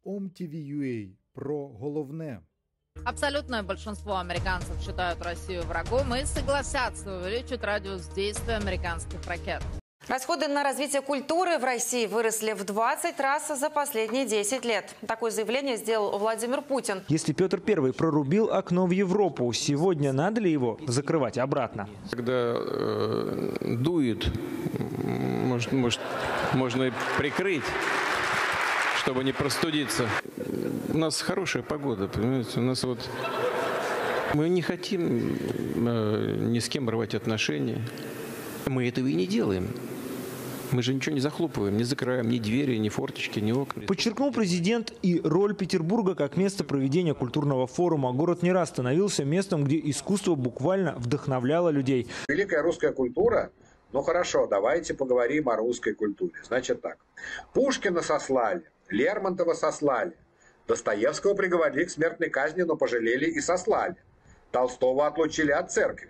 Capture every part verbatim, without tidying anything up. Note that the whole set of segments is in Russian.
Ом Ті Ві Ю А про головне. Абсолютное большинство американцев считают Россию врагом и согласятся увеличить радиус действия американских ракет. Расходы на развитие культуры в России выросли в двадцать раз за последние десять лет. Такое заявление сделал Владимир Путин. Если Петр Первый прорубил окно в Европу, сегодня надо ли его закрывать обратно? Когда э, дует, может, может, можно и прикрыть, чтобы не простудиться. У нас хорошая погода, понимаете? У нас вот мы не хотим э, ни с кем рвать отношения. Мы этого и не делаем. Мы же ничего не захлопываем, не закрываем ни двери, ни форточки, ни окна. Подчеркнул президент и роль Петербурга как место проведения культурного форума. Город не раз становился местом, где искусство буквально вдохновляло людей. Великая русская культура. Ну хорошо, давайте поговорим о русской культуре. Значит так. Пушкина сослали, Лермонтова сослали. Достоевского приговорили к смертной казни, но пожалели и сослали. Толстого отлучили от церкви.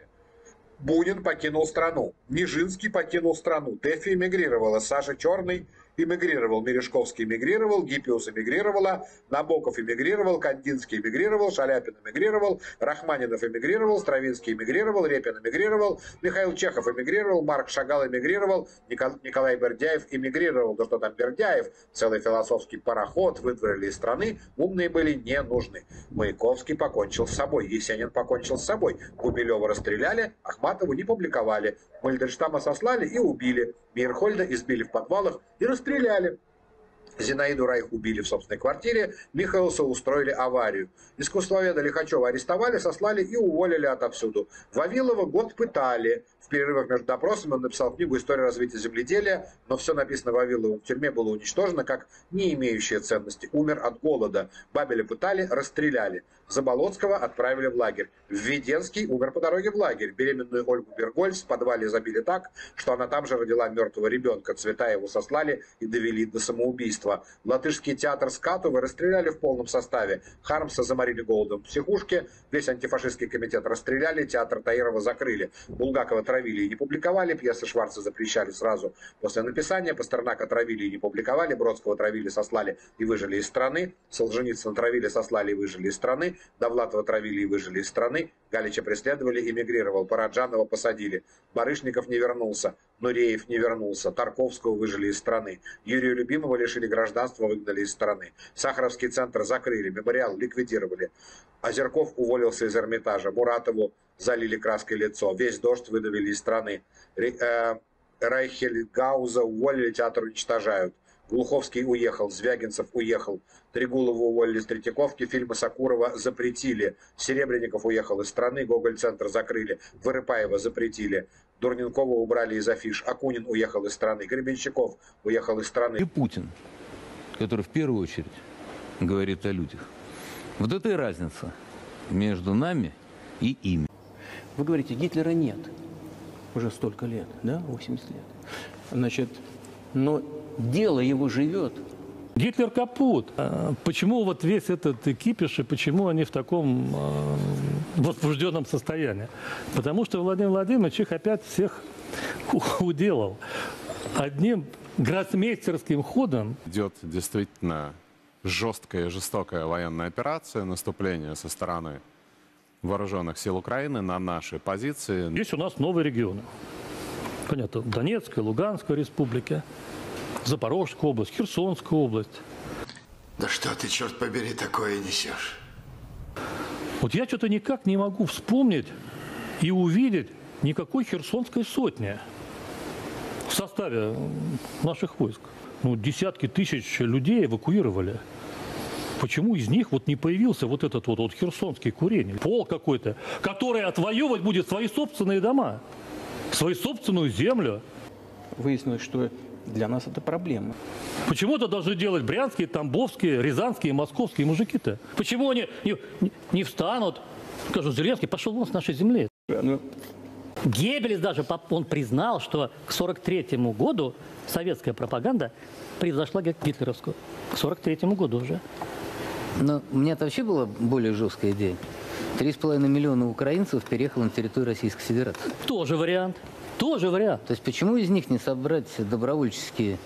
Бунин покинул страну. Нижинский покинул страну. Тэфи эмигрировала. Саша Черный эмигрировал. Мережковский эмигрировал. Гиппиус эмигрировала. Набоков эмигрировал. Кандинский эмигрировал. Шаляпин эмигрировал. Рахманинов эмигрировал. Стравинский эмигрировал. Репин эмигрировал. Михаил Чехов эмигрировал. Марк Шагал эмигрировал. Николай Бердяев эмигрировал. Да что там Бердяев? Целый философский пароход выдворили из страны. Умные были не нужны. Маяковский покончил с собой. Есенин покончил с собой. Гумилева расстреляли. Ахматову не публиковали. Мальдельштама сослали и убили. Мейерхольда избили в подвалах и расстреляли. Зинаиду Райх убили в собственной квартире, Михаилса устроили аварию. Искусствоведа Лихачева арестовали, сослали и уволили отовсюду. Вавилова год пытали. В перерывах между допросами он написал книгу «История развития земледелия», но все написано Вавиловым в тюрьме было уничтожено как не имеющее ценности. Умер от голода. Бабеля пытали, расстреляли. Заболоцкого отправили в лагерь. Введенский умер по дороге в лагерь. Беременную Ольгу Бергольц в подвале забили так, что она там же родила мертвого ребенка. Цветаеву сослали и довели до самоубийства. Латышский театр Скатова расстреляли в полном составе. Хармса заморили голодом в психушке. Весь антифашистский комитет расстреляли. Театр Таирова закрыли. Булгакова травили и не публиковали. Пьесы Шварца запрещали сразу после написания. Пастернака травили и не публиковали. Бродского травили, сослали и выжили из страны. Солженицына травили, сослали и выжили из страны. Довлатова травили и выжили из страны. Галича преследовали, эмигрировал. Параджанова посадили. Барышников не вернулся. Нуреев не вернулся. Тарковского выжили из страны. Юрия Любимого лишили гражданства, выгнали из страны. Сахаровский центр закрыли. Мемориал ликвидировали. Озерков уволился из Эрмитажа. Муратову залили краской лицо. Весь дождь выдавили из страны. Райхельгауза уволили, театр уничтожают. Глуховский уехал, Звягинцев уехал, Трегулову уволили с Третьяковки, фильмы Сакурова запретили, Серебренников уехал из страны, Гоголь-центр закрыли, Вырыпаева запретили, Дурненкова убрали из афиш, Акунин уехал из страны, Гребенщиков уехал из страны. И Путин, который в первую очередь говорит о людях. Вот это и разница между нами и ими. Вы говорите, Гитлера нет уже столько лет, да, восемьдесят лет. Значит, но дело его живет. Гитлер капут. Почему вот весь этот кипиш и почему они в таком э, возбужденном состоянии? Потому что Владимир Владимирович их опять всех уделал. Одним гроссмейстерским ходом. Идет действительно жесткая и жестокая военная операция, наступление со стороны вооруженных сил Украины на наши позиции. Здесь у нас новые регионы. Понятно, Донецкая, Луганская республика. Запорожская область, Херсонская область. Да что ты, черт побери, такое несешь? Вот я что-то никак не могу вспомнить и увидеть никакой Херсонской сотни в составе наших войск. Ну, десятки тысяч людей эвакуировали. Почему из них вот не появился вот этот вот, вот херсонский курень? Пол какой-то, который отвоевывать будет свои собственные дома, свою собственную землю. Выяснилось, что для нас это проблема. Почему это должны делать брянские, тамбовские, рязанские, московские мужики-то? Почему они не, не, не встанут? Скажут, Зеленский пошел вон с нашей земли. Ну... Геббельс даже, он признал, что к сорок третьему году советская пропаганда превзошла гитлеровскую. К сорок третьему году уже. Но у меня-то вообще была более жесткая идея. Три с половиной миллиона украинцев переехало на территорию Российской Федерации. Тоже вариант. Тоже вариант. То есть почему из них не собрать добровольческие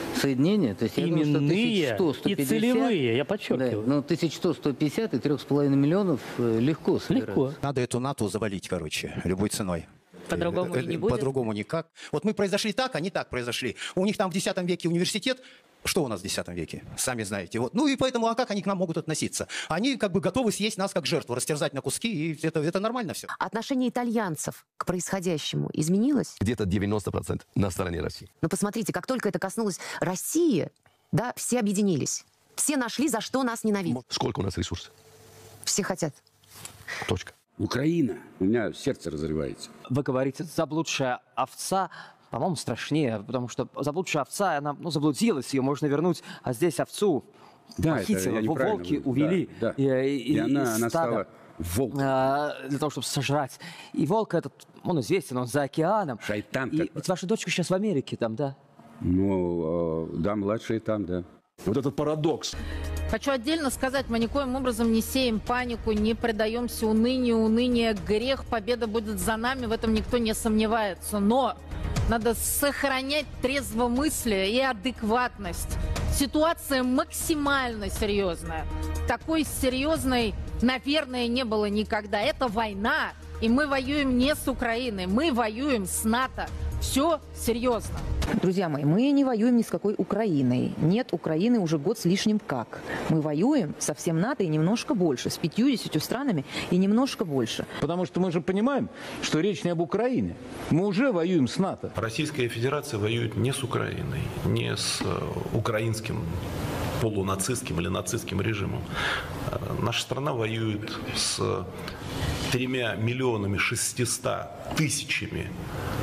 соединения. То есть я думаю, что Именные и целевые, я подчеркиваю. Да, ну, тысяча сто — сто пятьдесят и трех с половиной миллионов легко собирать. Легко. Надо эту НАТО завалить, короче, любой ценой. По-другому и не будет? По-другому никак. Вот мы произошли так, они так произошли. У них там в десятом веке университет. Что у нас в десятом веке? Сами знаете. Вот. Ну и поэтому, а как они к нам могут относиться? Они как бы готовы съесть нас как жертву, растерзать на куски, и это, это нормально все. Отношение итальянцев к происходящему изменилось? Где-то девяносто процентов на стороне России. Но посмотрите, как только это коснулось России, да, все объединились. Все нашли, за что нас ненавидеть. Сколько у нас ресурсов? Все хотят. Точка. Украина. У меня сердце разрывается. Вы говорите, заблудшая овца, по-моему, страшнее, потому что заблудшая овца, она ну, заблудилась, ее можно вернуть, а здесь овцу да, похитила, волки говорю. увели. Да, да. И, и, и она, она стала волком. А, для того, чтобы сожрать. И волк этот, он известен, он за океаном. Шайтан и, такой. Ведь ваша дочка сейчас в Америке там, да? Ну, да, младшая там, да. Вот этот парадокс. Хочу отдельно сказать, мы никоим образом не сеем панику, не предаемся унынию. Уныние – грех, победа будет за нами, в этом никто не сомневается. Но надо сохранять трезвомыслие и адекватность. Ситуация максимально серьезная. Такой серьезной, наверное, не было никогда. Это война, и мы воюем не с Украиной, мы воюем с НАТО. Все серьезно. Друзья мои, мы не воюем ни с какой Украиной. Нет Украины уже год с лишним как. Мы воюем со всем НАТО и немножко больше, с пятьюдесятью странами и немножко больше. Потому что мы же понимаем, что речь не об Украине. Мы уже воюем с НАТО. Российская Федерация воюет не с Украиной, не с украинским полунацистским или нацистским режимом. Наша страна воюет с тремя миллионами шестьюстами тысячами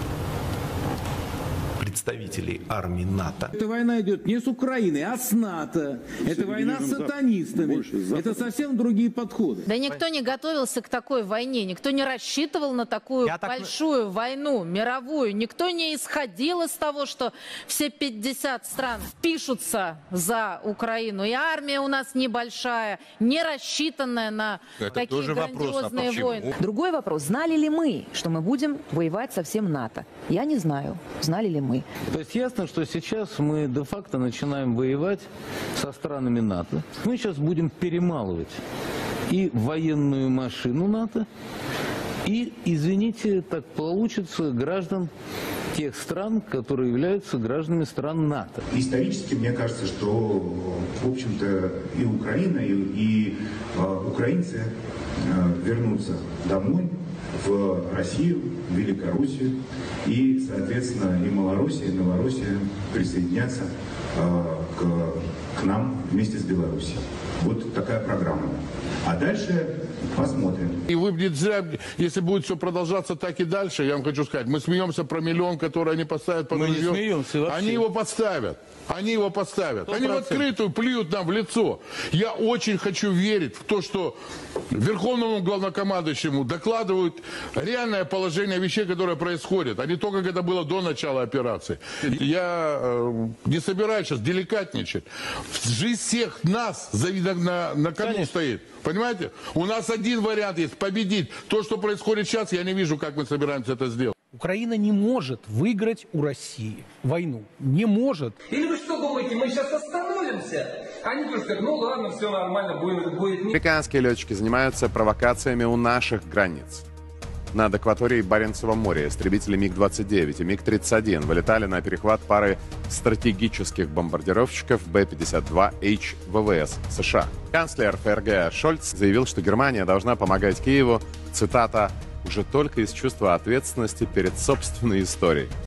представителей армии НАТО. Эта война идет не с Украиной, а с НАТО. Это война с сатанистами. Это совсем другие подходы. Да никто не готовился к такой войне, никто не рассчитывал на такую Я большую так... войну, мировую. Никто не исходил из того, что все пятьдесят стран пишутся за Украину. И армия у нас небольшая, не рассчитанная на Это такие тоже грандиозные вопрос, а войны. Другой вопрос. Знали ли мы, что мы будем воевать со всем НАТО? Я не знаю. Знали ли мы? То есть ясно, что сейчас мы де-факто начинаем воевать со странами НАТО. Мы сейчас будем перемалывать и военную машину НАТО, и, извините, так получится, граждан тех стран, которые являются гражданами стран НАТО. Исторически, мне кажется, что, в общем-то, и Украина, и, и э, украинцы э, вернутся домой, в Россию, в Великороссию, и, соответственно, и Малороссия, и Новороссия присоединятся э, к, к нам вместе с Белоруссией. Вот такая программа. А дальше посмотрим. И вы не зря, если будет все продолжаться так и дальше, я вам хочу сказать, мы смеемся про миллион, который они поставят под ружье. Мы не смеемся вообще. Они его подставят. Они его подставят. сто процентов. Они в открытую плюют нам в лицо. Я очень хочу верить в то, что Верховному главнокомандующему докладывают реальное положение вещей, которые происходят, а не то, как это было до начала операции. Я э, не собираюсь сейчас деликатничать. Жизнь всех нас на, на кону Конечно. стоит. Понимаете? У нас один вариант есть – победить. То, что происходит сейчас, я не вижу, как мы собираемся это сделать. Украина не может выиграть у России войну. Не может. Или вы что думаете, мы сейчас остановимся? Они тоже скажут, ну ладно, все нормально, будет... будет... Американские летчики занимаются провокациями у наших границ. Над акваторией Баренцева моря истребители миг двадцать девять и миг тридцать один вылетали на перехват пары стратегических бомбардировщиков Б пятьдесят два Эйч ВВС США. Канцлер ФРГ Шольц заявил, что Германия должна помогать Киеву, цитата, уже только из чувства ответственности перед собственной историей.